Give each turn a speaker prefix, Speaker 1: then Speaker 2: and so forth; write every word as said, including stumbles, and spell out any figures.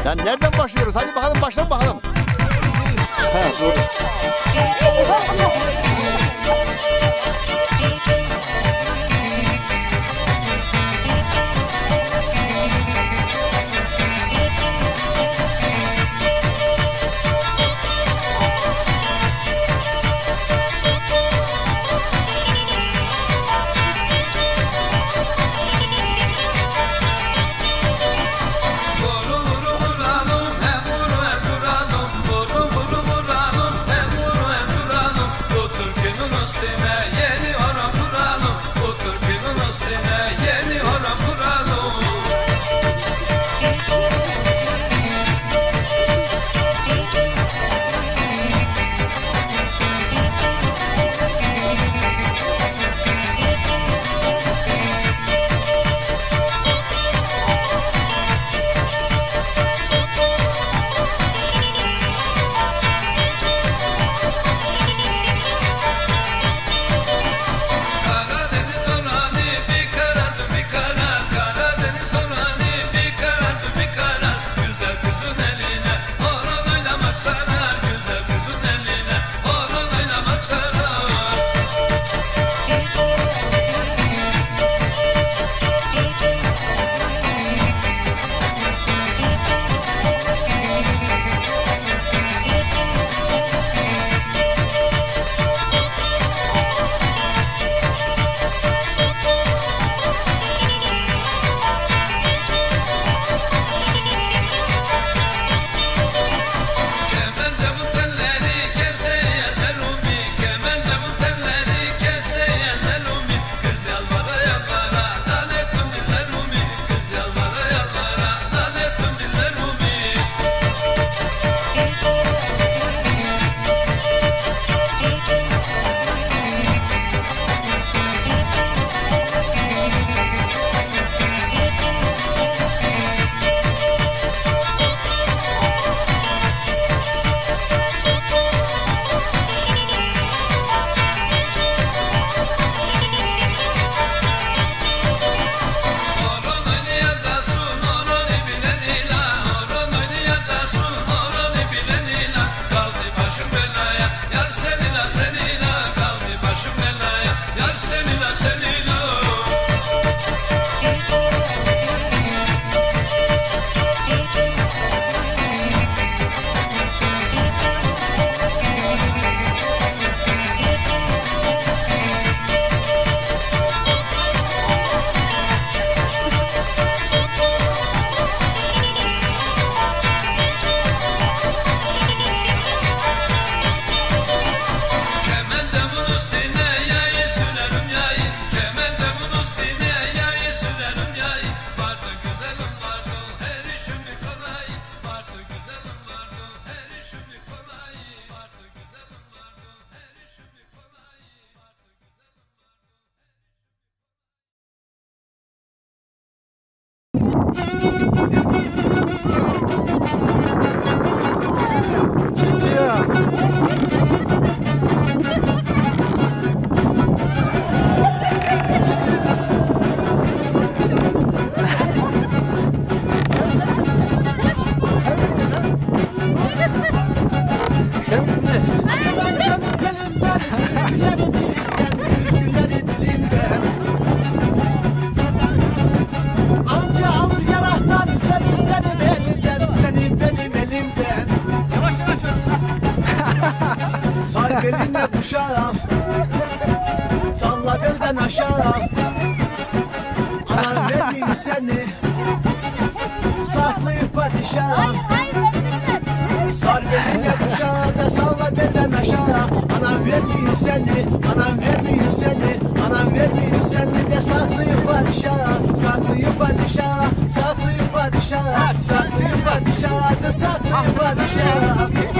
Speaker 1: Ya nereden başlıyoruz? Hadi bakalım başlayalım bakalım. Ha, doğru.
Speaker 2: Beline kuşağım, salla belden aşağı. Anan vermiyor seni, saklayıp padişahım. Sar beline kuşağı da salla belden aşağı. Anan vermiyor seni, anan vermiyor seni, anan vermiyor seni de saklayıp padişahım. Saklayıp padişahım, saklayıp padişahım, saklayıp padişahım da saklayıp padişahım.